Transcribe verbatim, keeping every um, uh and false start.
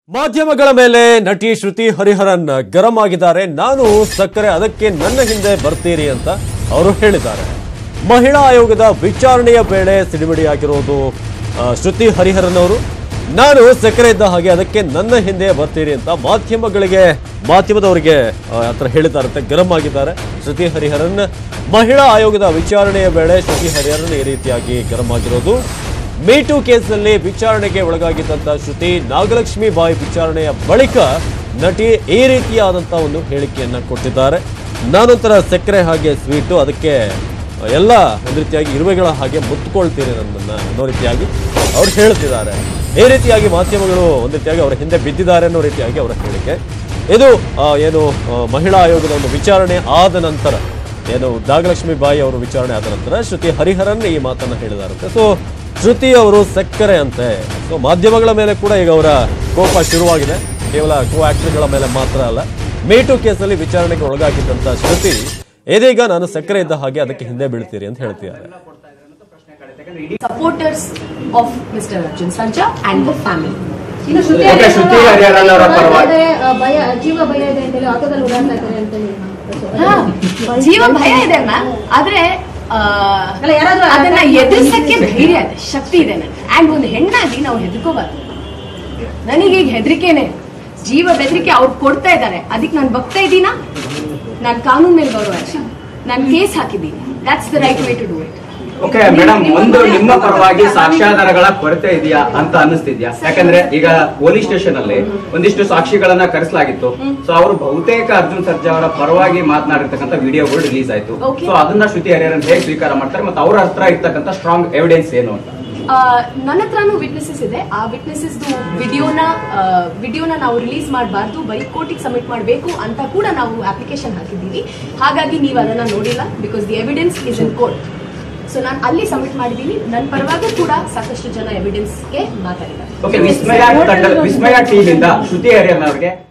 ಮಾಧ್ಯಮಗಳ ಮೇಲೆ ನಟಿ ಶ್ರುತಿ ಹರಿಹರನ್ ಗರಂ ಆಗಿದ್ದಾರೆ. ನಾನು ಸಕ್ಕರೆ ಅದಕ್ಕೆ ನನ್ನ ಹಿಂದೆ ಬರ್ತೀರಿ ಅಂತ ಅವರು ಹೇಳಿದ್ದಾರೆ. ಮಹಿಳಾ ಆಯೋಗದ ವಿಚಾರಣೆಯ ವೇಳೆ ಸಿಡಿಮಿಡಿಯಾಗಿರೋದು ಶ್ರುತಿ ಹರಿಹರನ್ ಅವರು. ನಾನು ಸಕ್ಕರೆ ಇದ್ದ ಹಾಗೆ ಅದಕ್ಕೆ ನನ್ನ ಹಿಂದೆ ಬರ್ತೀರಿ ಅಂತ ಮಾಧ್ಯಮಗಳಿಗೆ ಮಾಧ್ಯಮದವರಿಗೆ ಹತ್ರ ಹೇಳಿದಾರಂತೆ. ಗರಂ ಆಗಿದ್ದಾರೆ ಶ್ರುತಿ ಹರಿಹರನ್. ಮಹಿಳಾ ಆಯೋಗದ ವಿಚಾರಣೆಯ ವೇಳೆ ಶ್ರುತಿ ಹರಿಹರನ್ ಈ ರೀತಿಯಾಗಿ ಗರಂ ಆಗಿರೋದು. ಮೀಟು ಕೇಸ್ನಲ್ಲಿ ವಿಚಾರಣೆಗೆ ಒಳಗಾಗಿದ್ದಂತ ಶ್ರುತಿ ನಾಗಲಕ್ಷ್ಮಿ ಬಾಯಿ ವಿಚಾರಣೆಯ ಬಳಿಕ ನಟಿ ಈ ರೀತಿಯಾದಂತಹ ಒಂದು ಹೇಳಿಕೆಯನ್ನ ಕೊಟ್ಟಿದ್ದಾರೆ. ನಾನಂತರ ಸಕ್ಕರೆ ಹಾಗೆ ಸ್ವೀಟು, ಅದಕ್ಕೆ ಎಲ್ಲ ಒಂದು ರೀತಿಯಾಗಿ ಇರುವೆಗಳ ಹಾಗೆ ಮುತ್ಕೊಳ್ತೀರಿ ನನ್ನನ್ನ ಅನ್ನೋ ರೀತಿಯಾಗಿ ಅವ್ರು ಹೇಳ್ತಿದ್ದಾರೆ. ಈ ರೀತಿಯಾಗಿ ಮಾಧ್ಯಮಗಳು ಒಂದು ರೀತಿಯಾಗಿ ಅವರ ಹಿಂದೆ ಬಿದ್ದಿದ್ದಾರೆ ಅನ್ನೋ ರೀತಿಯಾಗಿ ಅವರ ಹೇಳಿಕೆ ಇದು. ಏನು ಮಹಿಳಾ ಆಯೋಗದ ಒಂದು ವಿಚಾರಣೆ ಆದ ನಂತರ, ಏನು ನಾಗಲಕ್ಷ್ಮಿ ಬಾಯಿ ಅವರು ವಿಚಾರಣೆ ಆದ ನಂತರ ಶ್ರುತಿ ಹರಿಹರನ್ ಈ ಮಾತನ್ನ ಹೇಳಿದಾರಂತೆ. ಸೊ ಶ್ರುತಿ ಅವರು ಸಕ್ಕರೆ ಅಂತೆ. ಸೊ ಮಾಧ್ಯಮಗಳ ಮೇಲೆ ಕೂಡ ಈಗ ಅವರ ಕೋಪ ಶುರುವಾಗಿದೆ. ಕೇವಲ ಕೋ ಆಕ್ಟರ್ಗಳ ಮೇಲೆ ಮಾತ್ರ ಅಲ್ಲ, ಮೀಟು ಕೇಸಲ್ಲಿ ವಿಚಾರಣೆಗೆ ಒಳಗಾಗಿದ್ದಂತ ಶ್ರುತಿ ಇದೀಗ ನಾನು ಸಕ್ಕರೆ ಇದ್ದ ಹಾಗೆ ಅದಕ್ಕೆ ಹಿಂದೆ ಬೀಳ್ತೀರಿ ಅಂತ ಹೇಳ್ತಿದ್ದಾರೆ. Supporters of Mister Arjun Sarja and the family. Shruti Hariharan ಅವರ ಪರವಾಗಿ ಭಯ, ಜೀವ ಭಯ ಇದೆ ಅಂತ ಹೇಳಿ ಆಟೋದಲ್ಲಿ ಓಡಾಡ್ತಾ ಇದ್ದಾರೆ ಅಂತ ಹೇಳಿ. ಜೀವ ಭಯ ಇದೆ ಮ್ಯಾಮ್, ಆದ್ರೆ ಅದನ್ನ ಎದುರಿಸಕ್ಕೆ ಧೈರ್ಯ ಇದೆ, ಶಕ್ತಿ ಇದೆ ನನಗೆ. ಅಂಡ್ ಒಂದು ಹೆಣ್ಣಾಗಿ ನಾವು ಹೆದರ್ಕೋಬಾರ್ದು. ನನಗೀಗ ಹೆದರಿಕೆನೆ, ಜೀವ ಬೆದರಿಕೆ ಅವ್ರು ಕೊಡ್ತಾ ಇದ್ದಾರೆ, ಅದಕ್ಕೆ ನಾನು ಬಗ್ತಾ ಇದ್ದೀನ. ನಾನು ಕಾನೂನು ಮೇಲೆ ಗೌರವ ಇದೆ, ನಾನು ಕೇಸ್ ಹಾಕಿದ್ದೀನಿ. That's the right way to do it. Okay madam, ಒಂದು ನಿಮ್ಮ ಪರವಾಗಿ ಸಾಕ್ಷ್ಯಾಧಾರಗಳ ಕೊರತೆ ಇದೆಯಾ ಅಂತ ಅನಿಸ್ತಿದ್ಯಾ? ಯಾಕಂದ್ರೆ ಈಗ ಪೊಲೀಸ್ ಸ್ಟೇಷನ್ ಅಲ್ಲಿ ಒಂದಿಷ್ಟು ಸಾಕ್ಷಿಗಳನ್ನ ಕರೆಸಲಾಗಿತ್ತು. ಸೊ ಅವರು ಬಹುತೇಕ ಅರ್ಜುನ್ ಸರ್ಜಾ ಅವರ ಪರವಾಗಿ ಮಾತನಾಡಿರ್ತಕ್ಕಂಥ ವಿಡಿಯೋಗಳು ರಿಲೀಸ್ ಆಯ್ತು. ಸೊ ಅದನ್ನ ಶ್ರುತಿ ಹರಿಹರನ್ ಹೇಗೆ ಸ್ವೀಕಾರ ಮಾಡ್ತಾರೆ ಮತ್ತೆ ಅವರ ಹತ್ರ ಇರ್ತಕ್ಕಂಥ ಸ್ಟ್ರಾಂಗ್ ಎವಿಡೆನ್ಸ್ ಏನು ಅಂತ? ನನ್ನ ಹತ್ರನೂ ವಿಟ್ನೆಸಸ್ ಇದೆ. ಆ ವಿಟ್ನೆಸಸ್ ವಿಡಿಯೋನ ವಿಡಿಯೋನ ನಾವು ರಿಲೀಸ್ ಮಾಡಬಾರ್ದು, ಬರೀ ಕೋರ್ಟಿಗೆ ಸಬ್ಮಿಟ್ ಮಾಡಬೇಕು ಅಂತ ಕೂಡ ನಾವು ಅಪ್ಲಿಕೇಶನ್ ಹಾಕಿದ್ದೀವಿ. ಹಾಗಾಗಿ ನೀವು ಅದನ್ನ ನೋಡಿಲ್ಲ, because the evidence is in court. So ನಾನು ಅಲ್ಲಿ ಸಬ್ಮಿಟ್ ಮಾಡಿದ್ದೀನಿ. ನನ್ನ ಪರವಾಗಿ ಕೂಡ ಸಾಕಷ್ಟು ಜನ ಎವಿಡೆನ್ಸ್ಗೆ ಮಾತಾಡಿದ್ದಾರೆ. ವಿಸ್ಮಯ ಟೀಮ್ ಇಂದ ಶ್ರುತಿ ಹರಿಹರನ್ ಅವರಿಗೆ